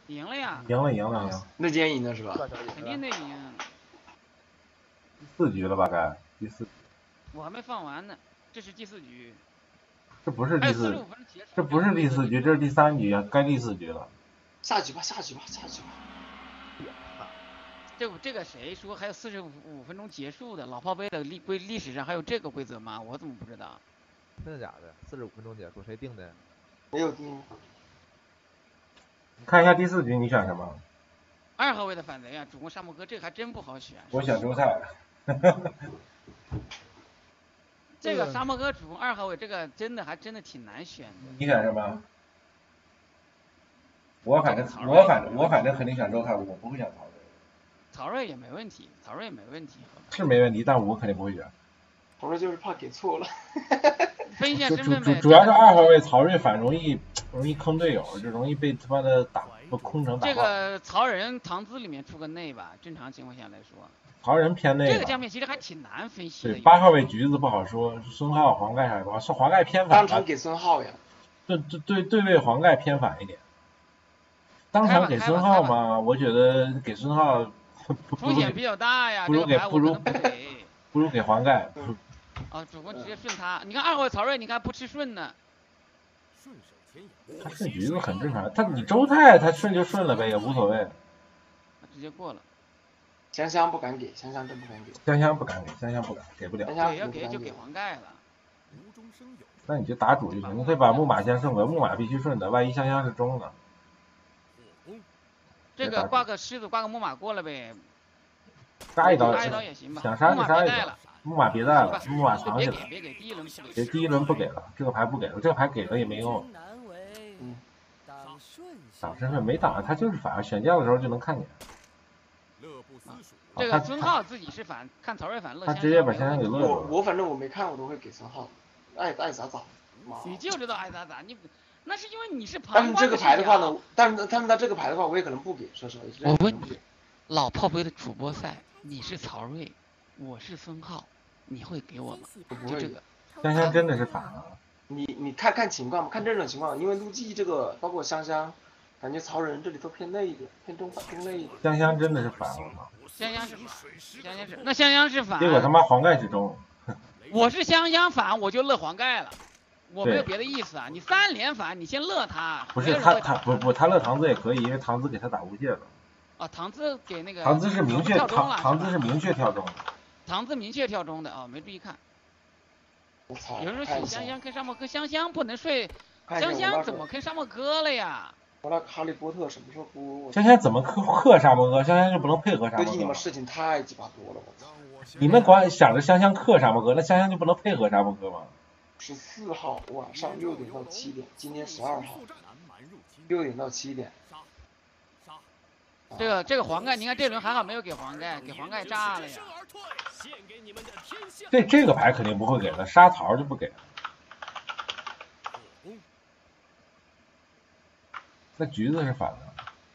赢了呀！ 赢。 那今天赢了是吧？ 肯定得赢。 第4局了吧？该第4。 我还没放完呢，这是第4局。 这不是第4，这不是第4局，这是第3局啊，该第4局了。 下局吧。 这个谁说还有45分钟结束的？老炮杯的历史上还有这个规则吗？我怎么不知道？ 真的假的？45分钟结束，谁定的？ 没有定。 看一下第4局你选什么 ？2号位的反贼啊，主攻沙漠哥，这个还真不好选。 我选周菜。 这个沙漠哥主攻2号位，这个真的挺难选的。 你选什么？我反正肯定选周菜，我不会选曹睿。 曹睿也没问题， 是没问题，但我肯定不会选。 曹睿就是怕给错了。 分一下身份呗。 主要是2号位曹睿反容易坑队友，就容易被他妈的空城打爆。 这个曹仁唐资里面出个内吧，正常情况下来说。 曹仁偏内。 这个将面其实还挺难分析的。 对，8号位橘子不好说，孙浩、黄盖还不好，是黄盖偏反。 当场给孙浩呀。 对位黄盖偏反一点。当场给孙浩嘛，我觉得给孙浩风险比较大呀， 不如给黄盖。 啊，主攻直接顺他，你看2号位曹睿，你看不吃顺呢。 他顺橘子很正常，你周泰他顺就顺了呗，也无所谓。 直接过了。 香香不敢给，香香真不敢给。 香香不敢，给不了。 对，要给就给黄盖了。 那你就打主就行，你可以把木马先顺过，木马必须顺的，万一香香是中的。 这个挂个狮子，挂个木马过了呗。 杀一刀也行吧。 想杀就杀一刀。木马别带了，木马藏起来。 别给，第一轮不给了，这个牌不给了，这个牌给了也没用。挡身份没挡，他就是反，选将的时候就能看见。 这个孙浩自己是反，看曹睿反乐。 他直接把香香给乐了。我反正我没看，我都会给孙浩，爱咋咋。 你就知道爱咋咋，你那是因为你是旁观。但是这个牌的话呢，但是他这个牌的话，我也可能不给，说实话。 我问你，老炮杯的主播赛，你是曹睿，我是孙浩，你会给我吗？就这个。 香香真的是反了。 你看情况，看这种情况，因为陆记这个包括香香，感觉曹仁这里都偏内一点，偏中内一点。 香香真的是反了吗？ 香香是反。 结果他妈黄盖是中。 我是香香反，我就乐黄盖了，我没有别的意思啊。你3连反，你先乐他。 不是他乐唐资也可以，因为唐资给他打无界了。 啊，唐资给那个。 唐资是明确唐资是明确跳中的。 唐资明确跳中的啊，没注意看。有人说选香香跟沙漠哥，香香不能睡，香香怎么跟沙漠哥了呀？ 我那哈利波特什么时候播？ 香香怎么克沙漠哥？香香就不能配合沙漠哥？ 最近你们事情太鸡巴多了，我操！ 你们光想着香香克沙漠哥，那香香就不能配合沙漠哥吗 ？14号晚上6点到7点，今天12号6点到7点。 这个黄盖，你看这轮还好没有给黄盖，给黄盖炸了呀。 这个牌肯定不会给的，杀曹就不给了。那橘子是反的，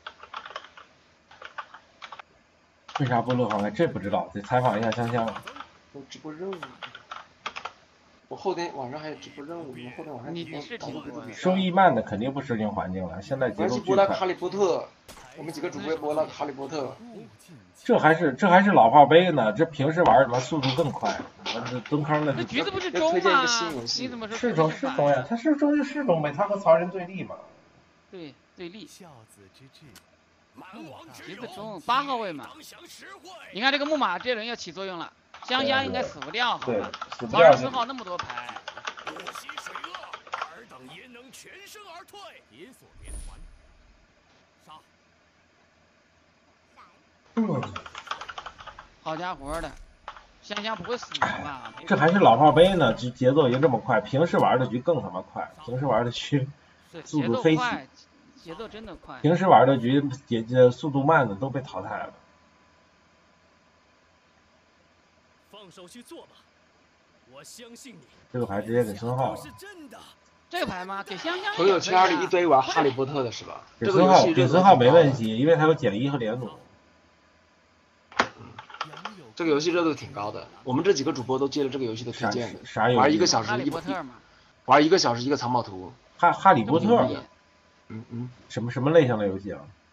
为啥不乐黄盖？这不知道，得采访一下香香。 有直播任务，我后天晚上还有直播任务，你们后天晚上你是直播收益慢的肯定不适应环境了，现在节奏巨快。 播那个哈利波特，我们几个主播播那个哈利波特。 这还是老炮杯呢，这平时玩什么速度更快，这蹲坑的。 这橘子不是中吗？你怎么说？ 是中呀，他是中就是中呗，他和曹仁对立嘛。 对，对立。橘子中8号位嘛。你看这个木马这轮要起作用了，香香应该死不掉，好吧？曹仁孙浩那么多牌。好家伙的，香香不会死吧？ 这还是老炮杯呢，节奏已经这么快，平时玩的局更他妈快，平时玩的局速度飞起， 节奏真的快。 平时玩的局速度慢的都被淘汰了。 放手去做吧，我相信你。 这个牌直接给孙浩了。 这个牌吗？给香香。 朋友圈里一堆玩哈利波特的是吧？ 给孙浩没问题，因为他有减1和连弩。 这个游戏热度挺高的，我们这几个主播都接了这个游戏的推荐的。 啥游戏？ 玩1个小时玩1个小时一个藏宝图。 哈利波特。 嗯。 什么类型的游戏啊？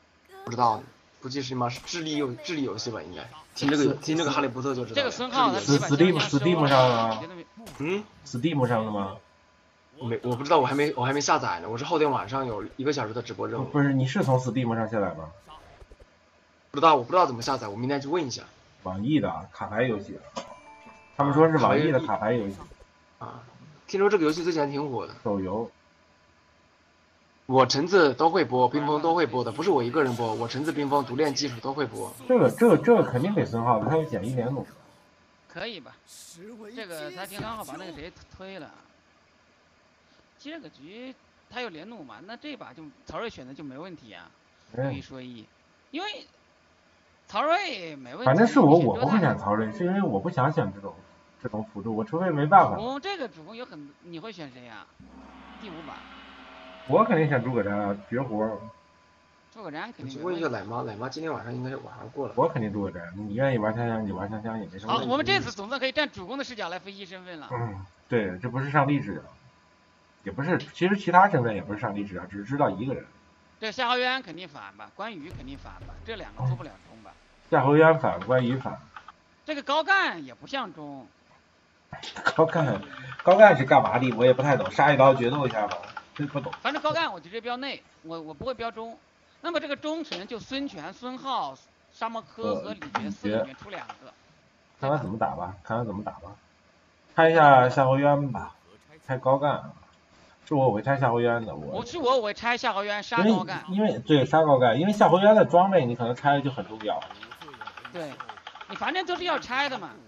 不知道，估计是是智力游戏吧，应该。听这个哈利波特就知道。 这个孙浩他 Steam 上的吗？ 嗯 ，Steam 上的吗？ 我不知道，我还没下载呢，我是后天晚上有1个小时的直播任务。 不是，你是从 Steam 上下载吗？ 我不知道怎么下载，我明天去问一下。 网易的卡牌游戏，他们说是网易的卡牌游戏。 啊，听说这个游戏最近还挺火的。 手游。 我橙子都会播，冰封都会播的，不是我一个人播，我橙子、冰封、独练技术都会播。 这个肯定给孙浩的，他有减1连弩。 可以吧？这个他刚好把那个谁推了。这个局他有连弩嘛？那这把就曹睿选的就没问题啊。有一说一，因为曹睿没问题。 反正是我不会选曹睿，是因为我不想选这种辅助，我除非没办法。 这个主攻有很，你会选谁呀？第5把。 我肯定选诸葛瞻啊，绝活。 诸葛瞻肯定。 问一个奶妈今天晚上应该晚上过了。 我肯定诸葛瞻，你愿意玩香香你玩香香也没什么问题。 好，我们这次总算可以站主攻的视角来分析身份了。 对，这不是上帝视角，也不是，其实其他身份也不是上帝视角，只是知道一个人。 这夏侯渊肯定反吧，关羽肯定反吧，这2个做不了中吧。 夏侯渊反，关羽反。 这个高干也不像中。 高干是干嘛的？我也不太懂，杀一刀决斗一下吧，真不懂。 反正高干我直接标内，我不会标中。那么这个中只能就孙权、孙浩、沙漠柯和李傕4个里面出2个。 看看怎么打吧，拆一下夏侯渊吧，拆高干。是我会拆夏侯渊的，我会拆夏侯渊杀高干。 因为对杀高干，因为夏侯渊的装备你可能拆的就很重要。 对，你反正都是要拆的嘛。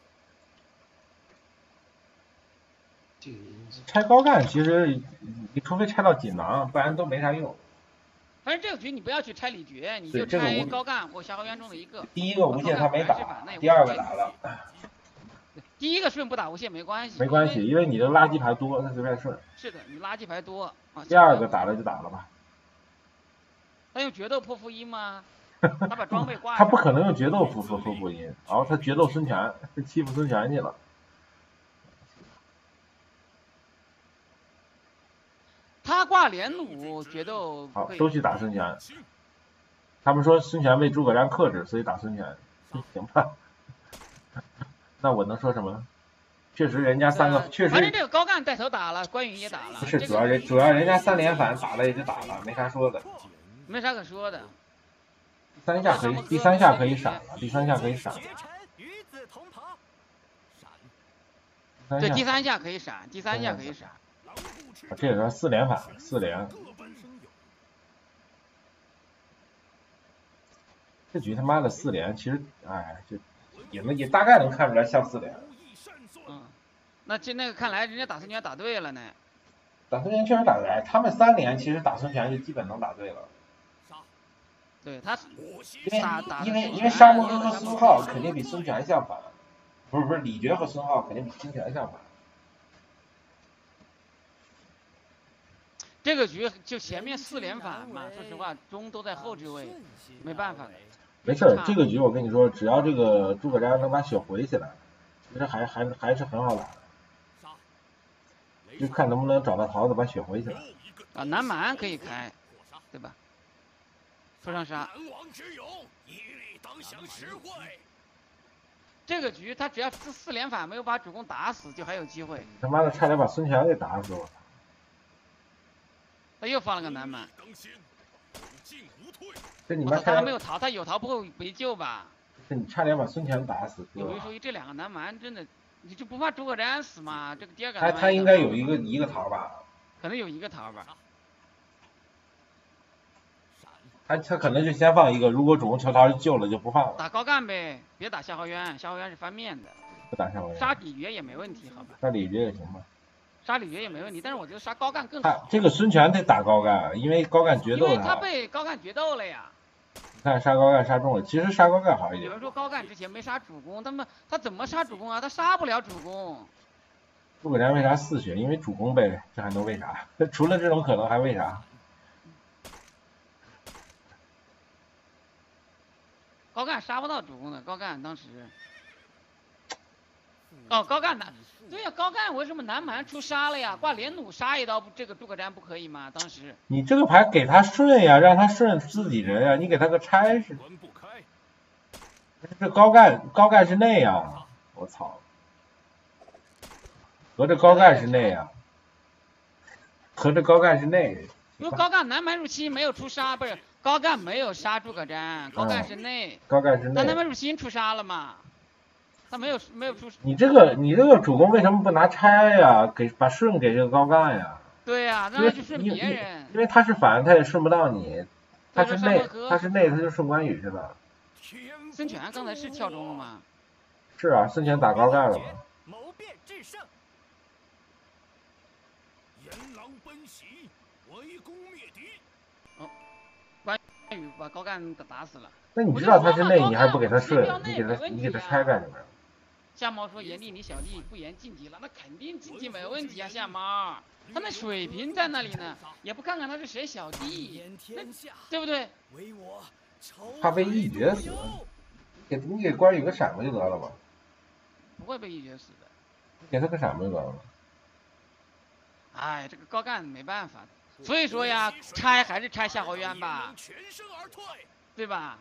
拆高干其实你除非拆到锦囊，不然都没啥用。 反正这个局你不要去拆李傕，你就拆高干或夏侯渊中的一个。 第一个无懈他没打，第2个打了。 第一个顺不打无懈没关系。 没关系，因为你的垃圾牌多，他随便顺。 是的，你垃圾牌多。 第2个打了就打了吧。 他用决斗破负1吗？他把装备挂。 他不可能用决斗破负1，然后他决斗孙权，欺负孙权去了。 他挂连弩决斗。 好，都去打孙权。他们说孙权为诸葛亮克制，所以打孙权。行吧。那我能说什么？确实人家3个确实。 反正这个高干带头打了，关羽也打了。 不是主要人家3连反打了也就打了，没啥说的。 没啥可说的。 第3下可以闪了，第3下可以闪。 对，第3下可以闪，第3下可以闪。 这个4连反，4连。这局他妈的4连，其实哎，就也大概能看出来像4连。 那那个看来人家打孙权打对了呢。 打孙权确实打对，他们3连其实打孙权就基本能打对了。 对他， 因为沙漠和孙浩肯定比孙权相反，不是李傕和孙浩肯定比孙权相反。 这个局就前面4连反嘛，说实话中都在后置位，没办法的。 没事，这个局我跟你说，只要这个诸葛瞻能把血回起来，其实还是很好打的，就看能不能找到桃子把血回起来。 啊，南蛮可以开，对吧？说上杀。这个局他只要4连反没有把主公打死，就还有机会。 他妈的，差点把孙权给打死我。 他又放了个南蛮。 这你妈他还没有逃，他有逃不会没救吧？ 这你差点把孙权打死。 有一说一，这2个南蛮真的，你就不怕诸葛瞻死吗？这个第2个。 他应该有一个逃吧？ 可能有一个逃吧。 他可能就先放一个，如果主公求逃救了就不放了。 打高干呗，别打夏侯渊，夏侯渊是翻面的。 不打夏侯渊。 杀李傕也没问题，好吧？ 杀李傕也行吧。 杀李傕也没问题，但是我觉得杀高干更好。 这个孙权得打高干，因为高干决斗因为他被高干决斗了呀。 你看杀高干杀中了，其实杀高干好一点。 有人说高干之前没杀主公，他怎么杀主公啊？他杀不了主公。 诸葛瞻为啥4血？因为主公呗，这还能为啥？除了这种可能还为啥？ 高干杀不到主公的，高干当时哦，高干难，对呀，高干为什么南蛮出杀了呀？挂连弩杀一刀，这个诸葛瞻不可以吗？当时你这个牌给他顺呀，让他顺自己人呀，你给他个拆是。这高干是内呀，我操！合着高干是内呀，合着高干是内。 因为高干南蛮入侵没有出杀，不是高干没有杀诸葛瞻，高干是内。 高干是内。 那南蛮入侵出杀了嘛？他没有出。 你这个主公为什么不拿拆呀？把顺给这个高干呀？ 对呀，那就顺别人。 因为他是反，他也顺不到你。他是内，他就顺关羽去了。 孙权刚才是跳中了吗？ 是啊，孙权打高干了嘛。 谋变制胜。严狼奔袭，围攻灭敌。 哦，关羽把高干打死了。 那你知道他是内，你还不给他顺？你给他拆干什么？ 夏毛说：“炎帝，你小弟不言晋级了，那肯定晋级没问题啊！夏毛，他那水平在那里呢，也不看看他是谁小弟，对不对？ 怕被一决死，你给关羽个闪不就得了吗？ 不会被一决死的， 给他个闪不就得了吗？ 哎，这个高干没办法，所以说呀，拆还是拆夏侯渊吧，对吧？”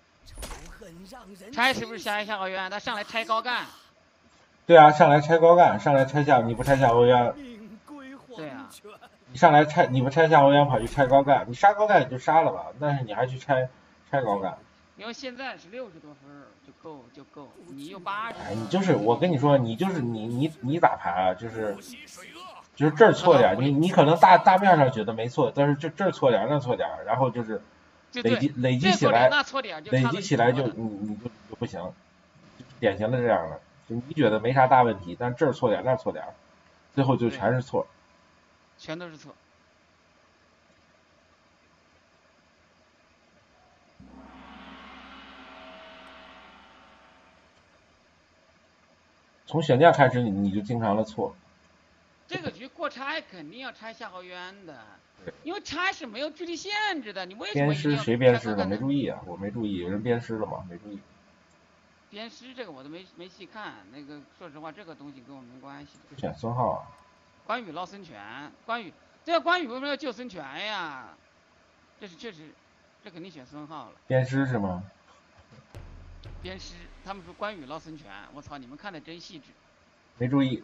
拆是不是夏侯渊？他上来拆高干。 对啊，上来拆高干，上来拆你不拆夏侯渊。 对啊。 你上来拆，你不拆夏侯渊，跑去拆高干，你杀高干你就杀了吧，但是你还去拆高干。 因为现在是60多分就够，你有80。 哎，你就是我跟你说，你就是你打牌啊，就是这儿错点，你可能大面上觉得没错，但是这儿错点那错点，然后就是。累积起来，就你就不行，典型的这样的，就你觉得没啥大问题，但这儿错点那儿错点，最后就全是错， 全都是错。 从选将开始你就经常的错。 这个局过拆肯定要拆夏侯渊的。因为拆是没有具体限制的，你为什么鞭尸谁鞭尸的？没注意啊，我没注意，有人鞭尸了吗？没注意。 鞭尸这个我都没细看，那个说实话，这个东西跟我没关系。 选孙浩啊。 关羽闹孙权，关羽为什么要救孙权呀？这是确实，这肯定选孙浩了。 鞭尸是吗？ 鞭尸，他们说关羽闹孙权，我操，你们看的真细致。 没注意。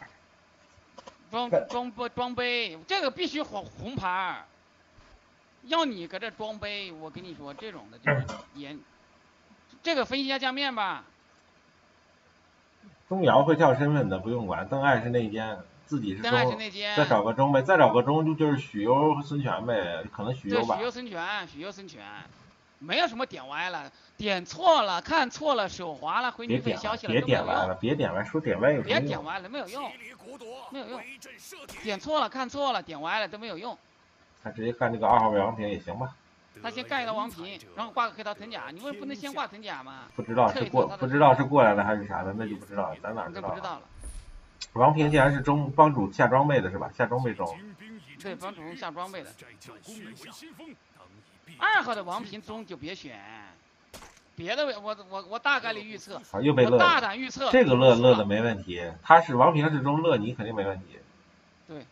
装杯，这个必须红牌，要你搁这装杯，我跟你说，这种的就是严。这个分析一下酱面吧。 钟繇会跳身份的，不用管。邓艾是内奸，自己是中。 邓艾是内奸。 再找个钟呗，再找个钟就是许攸和孙权呗，可能许攸吧。 许攸孙权，没有什么点歪了，点错了，看错了，手滑了，回你费消息了， 别点歪了，别点歪，说点歪有什么用？ 别点歪了，没有用，点错了，看错了，点歪了都没有用。 他直接干这个2号位王平也行吧。 他先干一道王平，然后挂个黑桃藤甲，你为不能先挂藤甲吗？ 不知道是过来的还是啥的，那就不知道了，咱哪知道？ 不知道了。 王平既然是帮主下装备的是吧？下装备中。 对，帮主下装备的。2号的王平中就别选，别的我大概率预测。 啊，又被乐。 我大胆预测。 这个乐的没问题，他是王平是中乐，你肯定没问题。 对。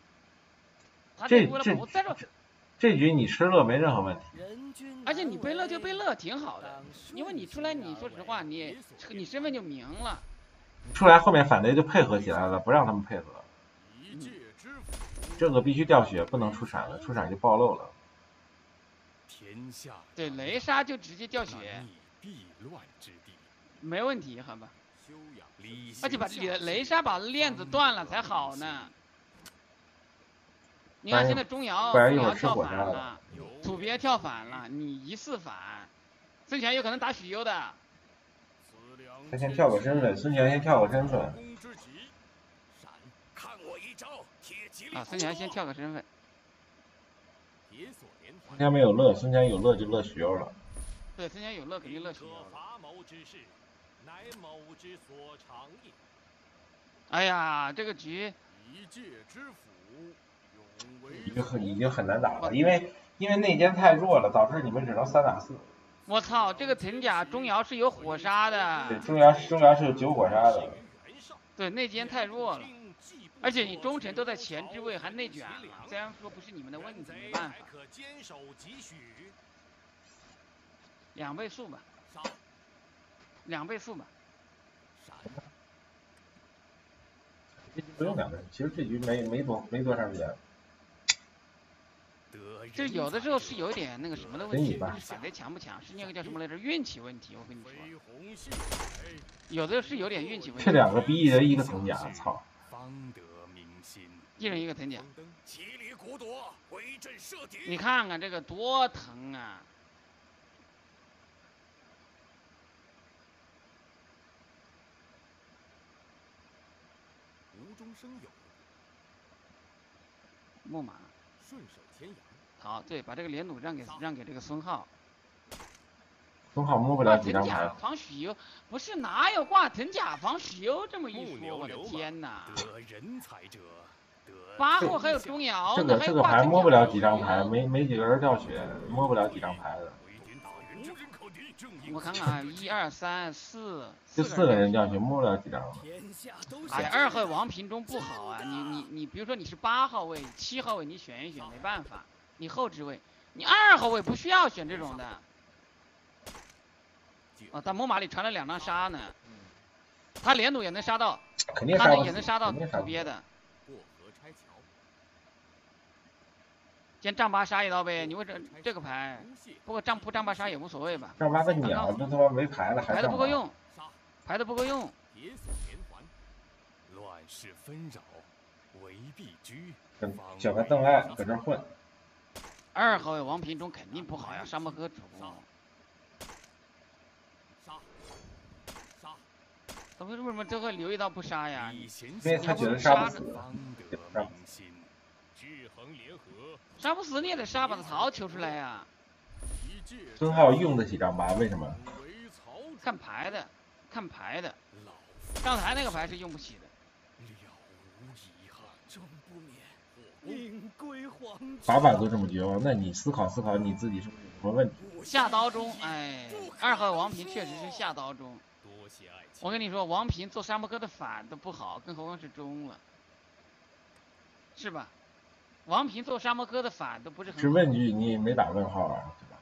这局你吃乐没任何问题。 而且你被乐就被乐挺好的，因为你出来，你说实话，你身份就明了。 出来后面反贼就配合起来了，不让他们配合。这个必须掉血，不能出闪了，出闪就暴露了。 对，雷杀就直接掉血，没问题，好吧。而且把雷杀把链子断了才好呢。你看现在钟繇跳反了，土鳖跳反了，你疑似反，孙权有可能打许攸的。 他先跳个身份，孙权先跳个身份。 啊，孙权先跳个身份。 孙权没有乐，孙权有乐就乐许攸了。 对，孙权有乐肯定乐许攸了。哎呀，这个局。 已经很难打了，因为内奸太弱了，导致你们只能3打4。 我操，这个藤甲钟繇是有火杀的。 对，钟繇是有9火杀的。 对，内奸太弱了，而且你忠臣都在前置位，还内卷了。虽然说不是你们的问题，没办法。2倍速吧，2倍速吧。 这局不用2倍，其实这局没多长时间。 就有的时候是有一点那个什么的问题，不是反贼强不强，是那个叫什么来着，运气问题。我跟你说，有的是有点运气问题。 这2个逼1人1个藤甲，操！ 1人1个藤甲。你看看这个多疼啊！ 无中生有。 木马。 顺手牵羊。 好，对，把这个连弩让给这个孙浩。 孙浩摸不了几张牌。 防许攸不是哪有挂藤甲防许攸这么一说？我的天哪！ 得人才者 8号还有钟瑶， 这个牌摸不了几张牌，没几个人掉血，摸不了几张牌的。 我看看，1、2、3、4， 就4个人掉血，摸不了几张。 哎呀，2号王平中不好啊！你比如说你是8号位、7号位，你选一选，没办法。你后置位，你2号位不需要选这种的。啊，他木马里传了2张杀呢，他连弩也能杀到， 肯定杀也能杀到土鳖的。先丈八杀一刀呗，你为这个牌，不过丈八杀也无所谓吧。 丈八个鸟，这他妈没牌了，还牌的不够用，牌的不够用。 乱世纷扰，为必居。 小个邓艾搁这混。 2号位王平中肯定不好呀，沙漠哥主攻。他为什么这会留一刀不杀呀？ 因为他觉得杀不死。 杀不死你也得杀，把他曹求出来呀。 孙浩用得起丈八，为什么？ 看牌的，看牌的。刚才那个牌是用不起的。 把把都这么绝望，那你思考思考你自己是不是有什么问题？ 下刀中，哎，2号王平确实是下刀中。我跟你说，王平做沙漠哥的反都不好，更何况是中了，是吧？王平做沙漠哥的反都不是很好。 是问句，你也没打问号啊，对吧？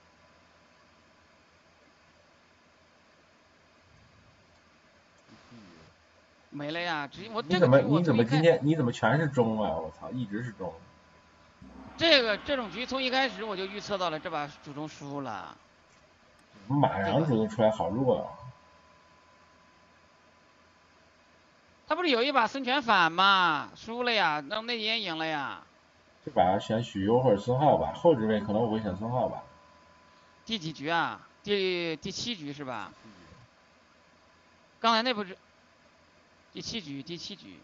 没了呀， 你怎么今天你怎么全是中啊？我操，一直是中。 这种局从一开始我就预测到了这把主中输了。 马良主动出来好弱啊！ 他不是有一把孙权反吗？输了呀，让内奸赢了呀。 这把选许攸或者孙浩吧，后置位可能我会选孙浩吧。 第几局啊？第7局是吧？刚才那不是第7局。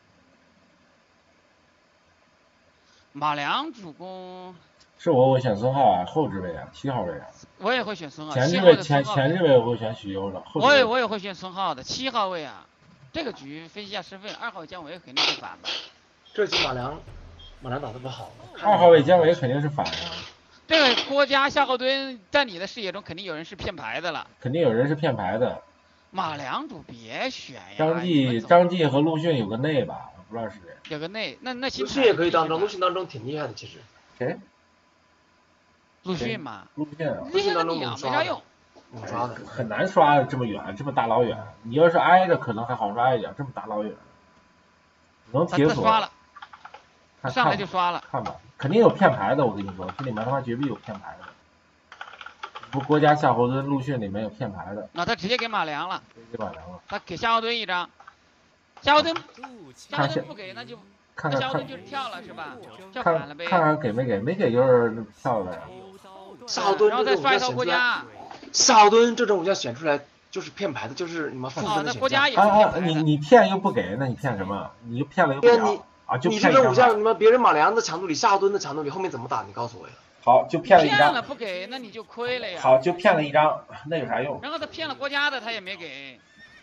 马良主攻。 是我会选孙浩啊，后置位啊，7号位啊。 我也会选孙浩。 前置位我会选许攸的。 我也会选孙浩的7号位啊。这个局分析一下身份，2号姜维肯定是反吧。 这局马良打得不好。 2号位姜维肯定是反呀。 这个郭嘉夏侯惇在你的视野中肯定有人是骗牌的了。 肯定有人是骗牌的。 马良主别选呀。 张继和陆逊有个内吧，不知道是谁。 有个内，那陆逊也可以当中，陆逊当中挺厉害的其实。 谁？ 陆逊嘛。 陆逊啊。 厉害个鸟，没啥用。 刷的很难刷这么远，这么大老远。你要是挨着可能还好刷一点，这么大老远，能铁锁。 刷了。上来就刷了。 看吧，肯定有骗牌的，我跟你说，这里面他妈绝壁有骗牌的。不，郭嘉、夏侯惇、陆逊里面有骗牌的。 那他直接给马良了。 给马良了。 他给夏侯惇1张。夏侯惇不给，那就夏侯惇就是跳了是吧？跳反了呗。 看看给没给，没给就是跳了呀。 夏侯惇然后再刷一套郭嘉。 夏侯惇这种武将选出来就是骗牌的，就是你们负分的选项。 你骗又不给，那你骗什么？你又骗了又不了啊？就你这种武将，你们别人马良的强度里，夏侯惇的强度里，后面怎么打？你告诉我呀。 好，就骗了1张。 骗了不给，那你就亏了呀。 好，就骗了1张，那有啥用？ 然后他骗了郭嘉的，他也没给。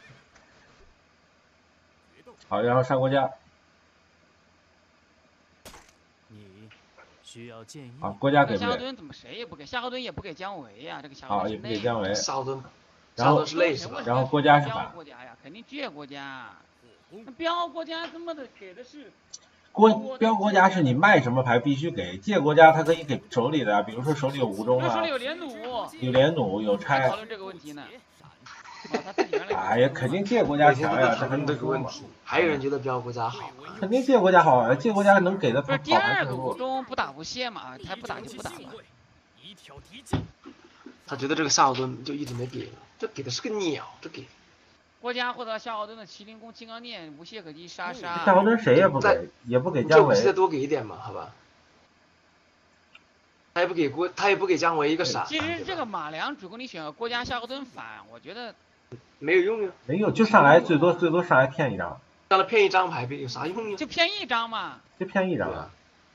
好，然后上郭嘉。 需要建议。 啊，郭嘉给不给？ 夏侯惇怎么谁也不给？夏侯惇也不给姜维呀，这个夏侯惇也不给姜维。 夏侯惇， 然后是累是吧？ 然后郭嘉是反。 郭嘉呀，肯定倔郭嘉。 标国家他妈的给的是。 标国家是你卖什么牌必须给，借国家他可以给手里的，比如说手里有吴中啊， 手里有连弩， 有连弩有拆。 讨论这个问题呢。 哎呀，肯定借国家强呀， 这很这个问题。还有人觉得标国家好， 肯定借国家好啊，借国家能给的不是第二个吴中不打不谢嘛，他不打就不打了。 他觉得这个夏侯惇就一直没给，这给的是个鸟，这给。 国家获得夏侯惇的麒麟弓、金刚镊、无懈可击、杀。 夏侯惇谁也不给，也不给姜维。 这再多给一点嘛，好吧？他也不给姜维一个闪。 其实这个马良主公你选个国家夏侯惇反，我觉得没有用呀。 没有，就上来最多上来骗一张。 上来骗一张牌有啥用呀？ 就骗一张嘛。 就骗一张啊。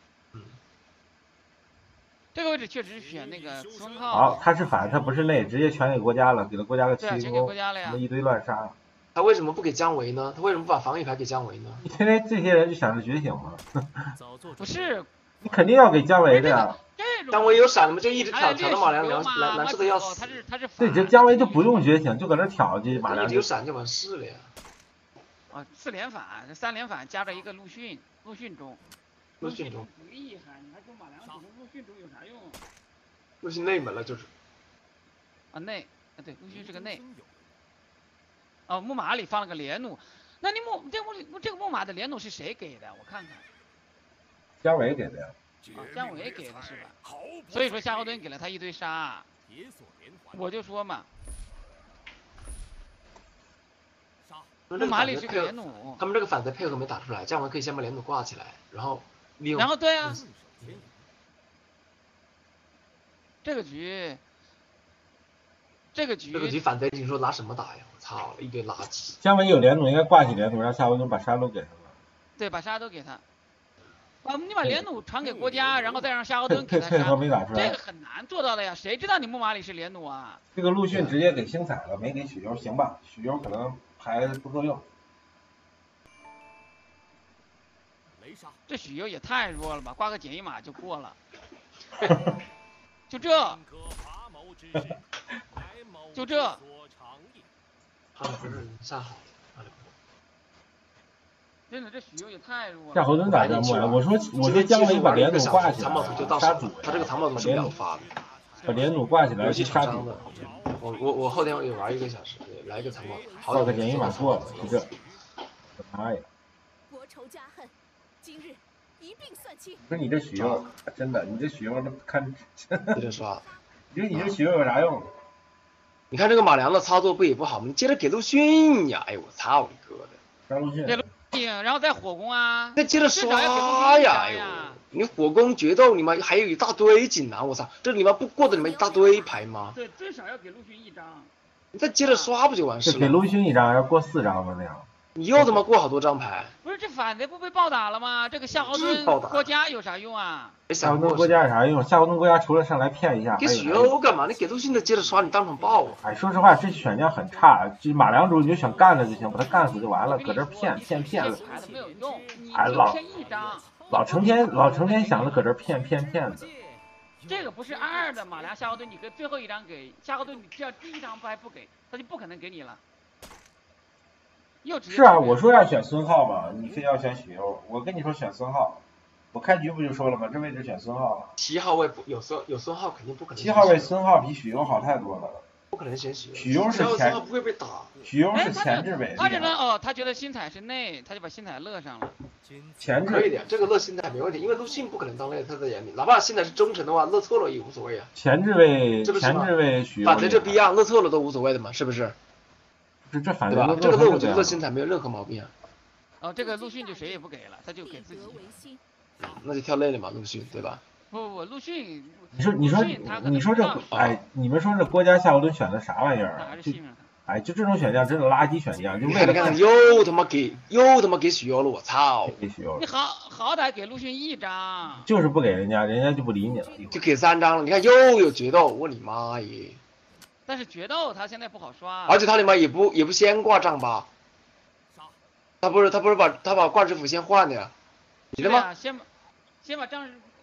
这个位置确实是选那个孙浩。 好，他是反，他不是内，直接全给国家了，给了国家个麒麟弓， 那一堆乱杀。 他为什么不给姜维呢？他为什么不把防御牌给姜维呢？ 因为这些人就想着觉醒嘛。 不是， 你肯定要给姜维的呀。 姜维有闪吗？就一直挑着马良难吃的要死。 对，这姜维就不用觉醒，就搁那挑这马良。 一直有闪就完事了呀。 啊，4连反，3连反加着一个陆逊中。陆逊中厉害，你还说马良主公陆逊中有啥用？ 陆逊内门了就是。 啊内，啊对，陆逊是个内。哦，木马里放了个连弩，那你这个木马的连弩是谁给的？我看看。 姜维给的呀。 啊，姜维给的是吧？所以说夏侯惇给了他一堆杀。我就说嘛。木马里是个连弩。 他们这个反贼配合没打出来，姜维可以先把连弩挂起来，然后利用。 然后对啊。这个局反贼，你说拿什么打呀？我操，一堆垃圾。 姜维有连弩，应该挂起连弩，让夏侯惇把杀都给他了。 对，把杀都给他。你把连弩传给国家，然后再让夏侯惇给他杀，这个很难做到的呀。谁知道你木马里是连弩啊？ 这个陆逊直接给星彩了，没给许攸，行吧？许攸可能牌不够用。 这许攸也太弱了吧，挂个简易马就过了。就这。就这。 下好。 真的，这许攸也太弱了。 夏侯惇咋这么呀？我说姜维把连弩挂起来，杀主。 他这个藏宝图是秒发的。 把连弩挂起来去杀主。 我后天也玩1个小时，来一个藏宝。 挂个简易马过了，就这。我妈呀！ 国仇家恨，今日一并算清。 不是你这许攸，真的，你这许攸看。 接着刷。 你说你这许攸有啥用？ 你看这个马良的操作不也不好吗？你接着给陆逊呀！哎呦我操你哥的！ 让陆逊。 然后再火攻啊！ 再接着刷呀！哎呦，你火攻决斗你们还有一大堆锦囊，我操！这你们不过的你们一大堆牌吗？ 对，最少要给陆逊1张。 你再接着刷不就完事了？ 给陆逊1张，要过4张吗？那样。 你又他妈过好多张牌。 不是这反贼不被暴打了吗？这个夏侯惇国家有啥用啊？ 夏侯惇国家有啥用？夏侯惇国家除了上来骗一下， 给许攸干嘛？你给陆逊的接着刷，你当场爆啊！ 哎，说实话，这选将很差。就马良主你就想干了就行，把他干死就完了，搁这骗了。哎，老成天想着搁这骗子。 这个不是2的马良夏侯惇，你给最后1张给夏侯惇，你只要第1张牌不给，他就不可能给你了。 是啊，我说要选孙浩嘛，你非要选许攸，我跟你说选孙浩，我开局不就说了吗？这位置选孙浩了。 7号位有孙浩肯定不可能。 7号位孙浩比许攸好太多了。 不可能选许攸。 许攸是前， 不会被打。 许攸是前置位。 他觉得星彩是内，他就把星彩乐上了。 前置可以的，这个乐星彩没问题，因为陆逊不可能当内，他在眼里，哪怕星彩是忠诚的话，乐错了也无所谓啊。 前置位许攸。 反正这逼样乐错了都无所谓的嘛，是不是？ 这反对吧？这个乐我觉得乐星彩没有任何毛病啊。 哦，这个陆逊就谁也不给了，他就给自己。 那就跳累了嘛，陆逊对吧？ 不，陆逊。 你说这哎，你们说这国家夏侯惇选的啥玩意儿啊？哎，就这种选项真的垃圾选项，就为了看又他妈给许攸了，我操！ 给许攸了。 你好歹给陆逊1张。 就是不给人家就不理你了。 就给3张了，你看又有决斗，我你妈耶！ 但是决斗他现在不好刷， 而且他他妈也不先挂丈八，他不是把挂制斧先换的呀？ 你他妈先把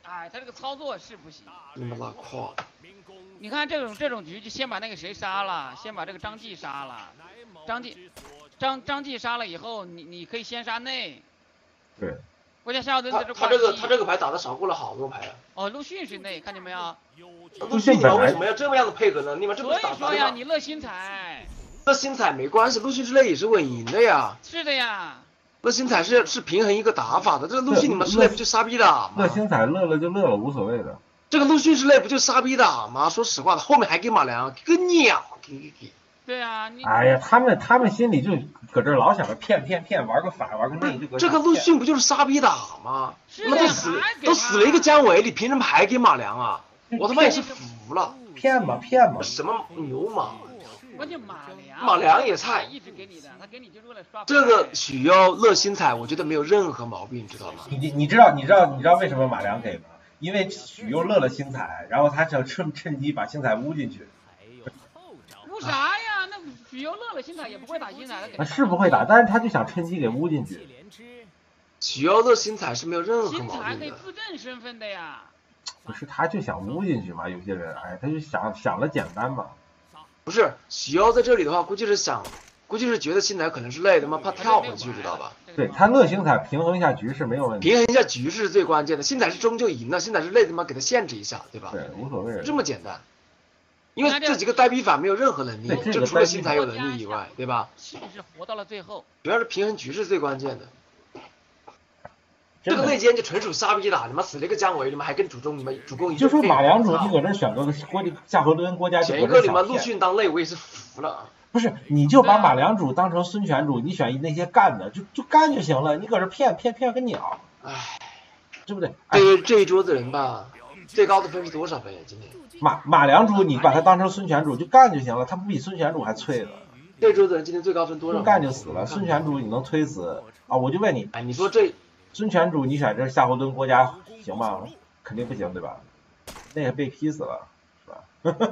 哎，他这个操作是不行。 你们拉胯。 你看这种局，就先把那个谁杀了，先把这个张继杀了。张继杀了以后，你可以先杀内。 对。 国家夏侯惇在这他这个牌打的少过了好多牌啊。 哦，陆逊是内，看见没有？ 陆逊你们为什么要这么样的配合呢？你们这不是打所以说呀，你乐星彩。 乐星彩没关系，陆逊之内也是稳赢的呀。 是的呀。 乐星彩是平衡一个打法的，这个陆逊你们之内不就傻逼打吗？ 乐星彩乐了就乐了，无所谓的。 这个陆逊之内不就傻逼打吗？说实话的，后面还给马良，个鸟，给。 对啊， 哎呀，他们心里就搁这老想着骗，玩个反，玩个内就搁这个陆逊不就是傻逼打吗？ 是那都死了一个姜维，你凭什么还给马良啊？我他妈也是服了。 骗嘛！ 什么牛马？ 关键马良也菜。 一直给你的，他给你就是为了刷。 这个许攸乐星彩，我觉得没有任何毛病，知道吗？ 你知道为什么马良给吗？因为许攸乐了星彩，然后他想趁机把星彩污进去。 污啥呀？那许攸乐了星彩也不会打星彩的。 是不会打，但是他就想趁机给污进去。 许攸乐星彩是没有任何毛病的。 星彩可以自证身份的呀。 不是，他就想污进去嘛，有些人，哎，他就想的简单嘛。 不是，许攸在这里的话，估计是觉得星彩可能是累的嘛，怕跳回去，知道吧？ 对他乐星彩平衡一下局势没有问题。 平衡一下局势是最关键的，星彩是终究赢了，星彩是累的嘛，给他限制一下，对吧？ 对，无所谓。 这么简单。因为这几个呆逼法没有任何能力，就除了星彩有能力以外，对吧？ 是活到了最后。 主要是平衡局势最关键的。这个内奸就纯属傻逼打，你妈死了一个姜维，你们还跟主公一就说马良主就搁这选个夏侯惇郭嘉， 选一个你妈陆逊当内，我也是服了。 不是，你就把马良主当成孙权主，你选那些干的，就干就行了，你搁这骗个鸟， 唉， 对不对？ 这一桌子人吧，最高的分是多少分呀？今天马良主你把他当成孙权主就干就行了，他不比孙权主还脆了。 这一桌子人今天最高分多少？ 干就死了，孙权主你能推死啊？我就问你， 哎，你说这孙权主你选这夏侯惇郭嘉行吗？肯定不行，对吧？那个被劈死了，是吧？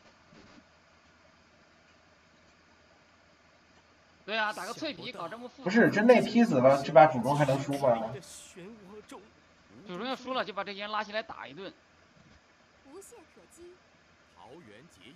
对啊，打个脆皮搞这么复杂。 不是，这内劈死了，这把主公还能输吗？ 主公要输了，就把这些人拉起来打一顿。 无懈可击。 桃园结义。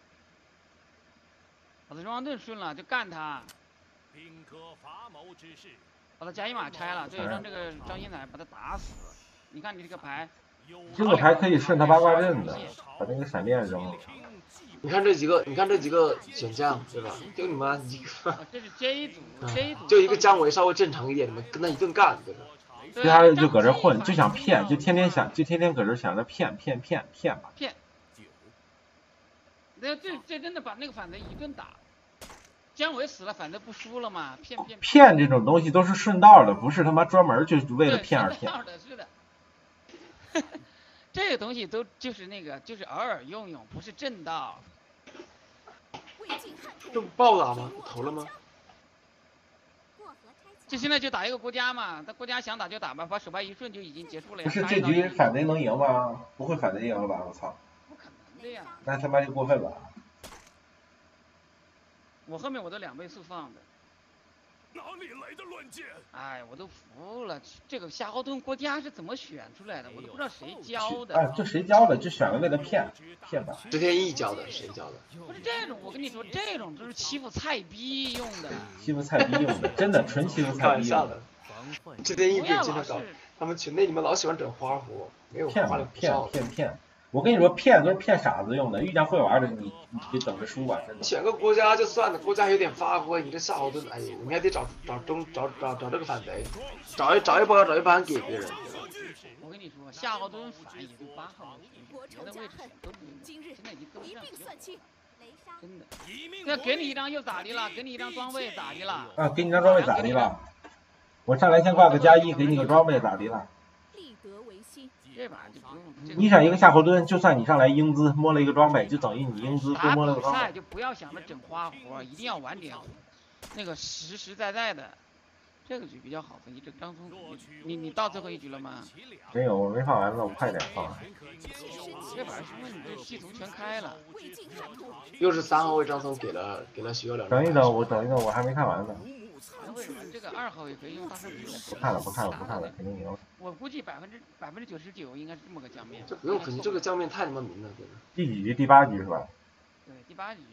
把他荣王盾顺了，就干他。 兵戈伐谋之势。 把他加一马拆了，对，让这个张星彩把他打死。你看你这个牌。 这个牌可以顺他八卦阵的，把那个闪电扔了。 你看这几个选将，对吧？就你妈一个， 这是 J 组， 就一个姜维稍微正常一点，你们跟他一顿干，对吧？ 其他人就搁这混，就想骗，就天天搁这想着骗吧。 骗。这真的把那个反贼一顿打。姜维死了，反贼不输了吗？ 骗这种东西都是顺道的，不是他妈专门就为了骗而骗。 是的。这个东西都就是就是偶尔用，不是正道。 这不暴打吗？投了吗？ 这现在就打一个国家嘛，他国家想打就打吧，把手牌一顺就已经结束了呀。 不是这局反贼能赢吗？不会反贼赢了吧？我操！ 不可能的呀。 那他妈就过分了。 我后面我都2倍速放的。 哪里来的乱箭？ 哎，我都服了，这个夏侯惇郭嘉是怎么选出来的？我都不知道谁教的。 啊，这谁教的？就选了为了骗吧。 石天翼教的，谁教的？ 不是这种，我跟你说，这种都是欺负菜逼用的。 欺负菜逼用的，真的纯欺负菜逼用的。 石天翼经常搞，他们群内你们老喜欢整花活，没有花里胡哨的。 骗。我跟你说，骗都是骗傻子用的，遇见会玩的你就等着输吧，真的。 选个国家就算了，国家有点发挥，你这夏侯惇，哎呦，你还得找这个反贼，找一波找一盘给别人。 我跟你说，夏侯惇反也就8号别的位置都不用，现在已经跟不上去了，真的。那给你一张又咋的了？给你一张装备咋的了？ 啊，给你张装备咋的了？我上来先挂个加1，给你个装备咋的了？ 这把就不用。 你选一个夏侯惇，就算你上来英姿摸了一个装备，就等于你英姿多摸了个装备。 打比赛就不要想着整花活，一定要玩点那个实在的。这个局比较好分析。这个张松，你到最后一局了吗？ 没有，我没放完呢，我快点放。 这把是因为你这系图全开了。 又是3号位张松给了徐攸2。 等一等，我还没看完呢。 这个2号也可以用大数据的。 不看了，肯定赢。 我估计99%应该是这么个酱面。 这不用可惜，这个酱面太他妈明了，真的。 第几局？第8局是吧？ 对，第8局。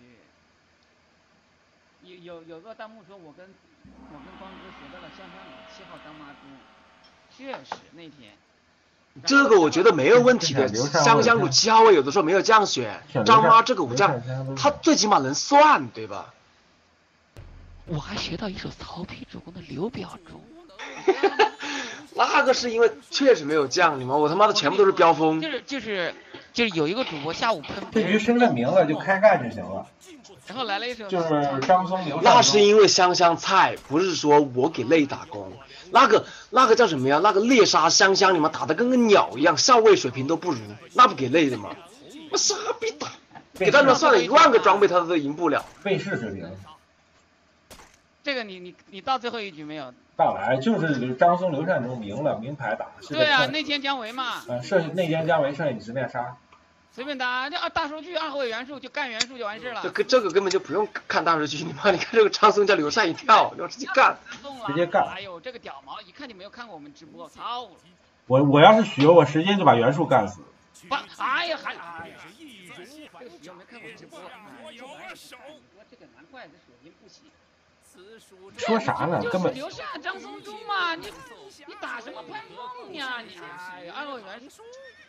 有个弹幕说我跟光哥学到了香香里7号当妈猪，确实那天。 这个我觉得没有问题的，香香鲁7号位有的时候没有这样选，张妈这个武将，他最起码能算对吧？ 我还学到一手曹丕主公的刘表中， 那个是因为确实没有将领嘛，我他妈的全部都是飙风。 就是有一个主播下午喷。 这局身份明了就开干就行了。 然后来了一手。 就是张松刘。 那是因为香香菜，不是说我给累打工。那个叫什么呀？那个猎杀香香，你们打得跟个鸟一样，校尉水平都不如，那不给累的吗？我傻逼打，给他们算了10000个装备，他都赢不了。 卫士水平。 这个你到最后一局没有？ 到来就是张松刘禅中明了，明牌打。 对啊，内奸姜维嘛。 内奸姜维，剩下你直面杀。 随便打，这大数据2号位元素就干元素就完事了。 这个根本就不用看大数据，你看这个张松叫刘禅一跳，就直接干。 直接干。 哎呦，这个屌毛，一看就没有看过我们直播，操！ 我要是许攸，我直接就把袁术干死。 哎呀，这个许攸没看过直播，这个难怪这水平不行。 说啥呢？根本。 留下张松忠嘛，你打什么潘凤呀？你哎呀，2号元素。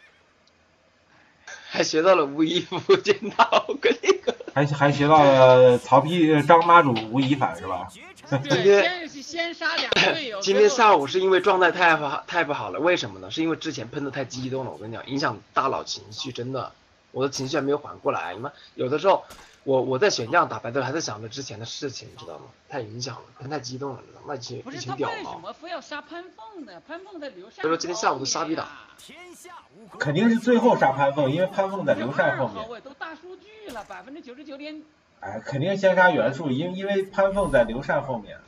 还学到了吴亦夫剑道跟那个， 还学到了曹丕张妈祖吴亦凡是吧？ 对，先杀2队友。 今天下午是因为状态太不好了，为什么呢？是因为之前喷的太激动了，我跟你讲，影响大脑情绪，真的，我的情绪还没有缓过来。你们有的时候，我在选将打白队还在想着之前的事情，你知道吗？太影响了，喷太激动了，你知道吗？那群不是他为什么非要杀潘凤呢？潘凤在刘禅。 所以说今天下午的杀逼打。 肯定是最后杀潘凤，因为潘凤在刘禅后面。 都大数据了，99%。 哎，肯定先杀袁术，因为潘凤在刘禅后面。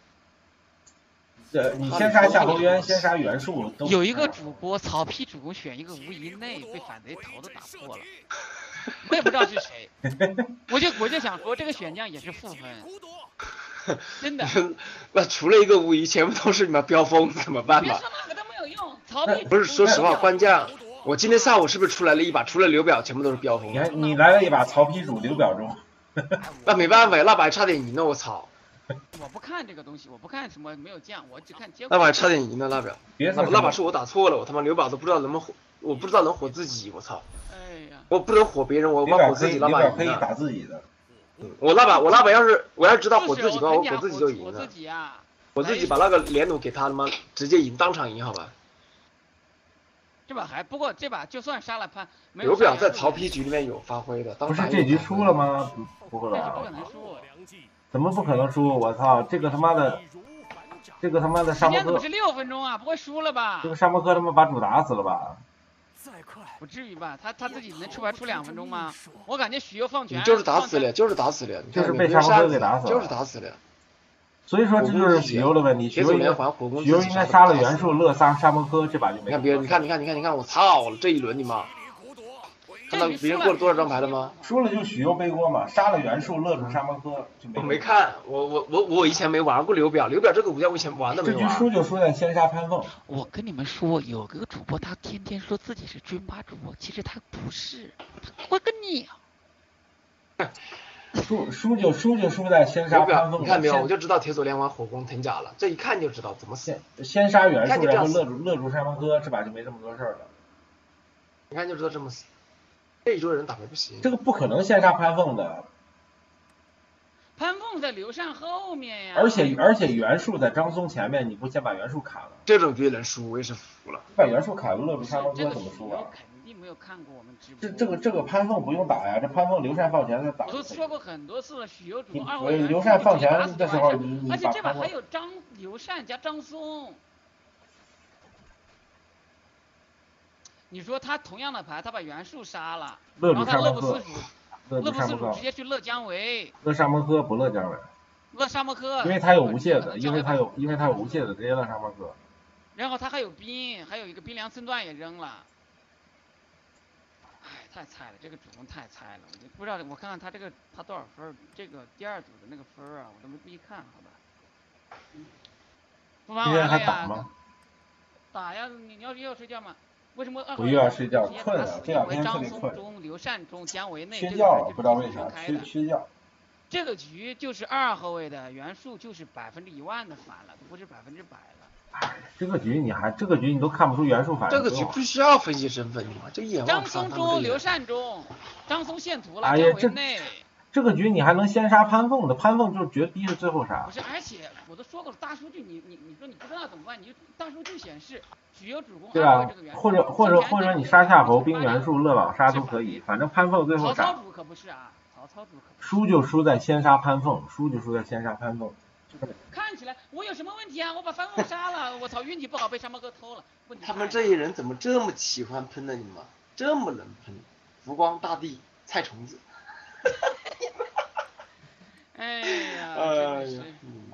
你先杀夏侯渊，先杀袁术都。 有一个主播曹丕主公选一个无以内，被反贼头都打破了。我也不知道是谁，我就想说这个选将也是负分，真的。 那除了一个无疑，全部都是你们飙风，怎么办吧？ 别说那个都没有用，曹丕不是，说实话，关键我今天下午是不是出来了一把？除了刘表，全部都是飙风。 你来了一把曹丕主刘表中， 那没办法呀，那把还差点赢了，我操！ 我不看这个东西，我不看什么没有将，我只看结果。 那把还差点赢了，那把。那把是我打错了，我他妈刘表都不知道能不能火，我不知道能火自己，我操！我不能火别人，我火自己，那把赢了。 可以打自己的。 我那把要是知道火自己的话，我火自己就赢了。我自己把那个连弩给他他妈直接赢，当场赢，好吧？ 这把不过这把就算杀了潘， 刘表在曹丕局里面有发挥的。 不是这局输了吗？不会吧？ 不可能输。 怎么不可能输？我操！这个他妈的沙漠哥。 56分钟啊，不会输了吧？ 这个沙漠哥他妈把主打死了吧？ 不至于吧？他自己能出2分钟吗？我感觉许攸放权。 你就是打死了，就是被沙漠哥给打死了， 就是打死了。 所以说这就是许攸的问题。许攸应该杀了袁术，勒杀沙漠哥，这把就没。 你看，我操了这一轮你妈！看到别人过了多少张牌了吗？ 输了就许攸背锅嘛，杀了袁术，勒住沙漠哥就没。 我没看，我以前没玩过刘表这个武将我以前玩都没玩。 这局输就输在先杀潘凤。 我跟你们说，有个主播他天天说自己是军阀主播，其实他不是，我跟你。 输就输在先杀潘凤。 你看没有？我就知道铁索连环火攻腾甲了，这一看就知道怎么死。 先杀袁术，然后勒住沙漠哥，这把就没这么多事儿了。 一看就知道这么死。这一桌人打牌不行， 这个不可能先杀潘凤的。 潘凤在刘禅后面呀。 而且袁术在张松前面，你不先把袁术砍了？ 这种局能输，我也是服了。 把袁术砍了，勒住沙漠哥怎么输啊？ 肯定没有看过我们直播。 这个潘凤不用打呀，这潘凤刘禅放前再打。 我都说过很多次了，许攸主我刘禅放前的时候，你而且这把还有刘禅加张松。你说他同样的牌，他把袁术杀了，然后他勒不死主直接去勒姜维。 勒沙漠哥不勒姜维。 勒沙漠哥。 因为他有无懈的，因为他有无懈的，直接勒沙漠哥。 然后他还有兵，还有一个兵粮寸断也扔了。哎，太菜了，这个主公太菜了，我就不知道，我看看他多少分，这个第2组的那个分啊，我都没注意看，好吧。 不玩今天完了呀？ 还打吗？ 打呀！你要睡觉吗？为什么我又要睡觉，困了，这两天特张别困。 松中、刘善中、姜维内， 缺觉，不知道为啥缺觉。 这个局就是2后卫的元素就是100%的反了，都不是100%了。 这个局你都看不出元素反。 这个局不需要分析身份的嘛，就眼望张松中、刘善中，张松献图了， 哎呀， 姜维内。 这个局你还能先杀潘凤的，潘凤就是绝逼是最后杀。 不是，而且我都说过了，大数据你说你不知道怎么办？你就大数据显示许攸主攻2位这个元素。 或者你杀夏侯、兵元素、乐网杀都可以，反正潘凤最后杀。 曹操主可不是啊，曹操主可不是。 输就输在先杀潘凤， 看起来我有什么问题啊？我把潘凤杀了，我操，运气不好被山猫哥偷了。 他们这些人怎么这么喜欢喷的你们？这么能喷？浮光大帝、菜虫子。 哎呀，真是。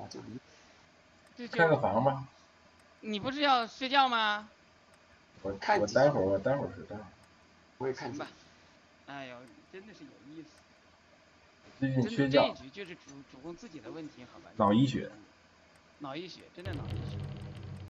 开个房吧。 你不是要睡觉吗？ 我待会儿睡， 我也看吧。哎呦，真的是有意思。 最近缺觉。 这一局就是主攻自己的问题，好吧？ 脑溢血， 真的脑溢血。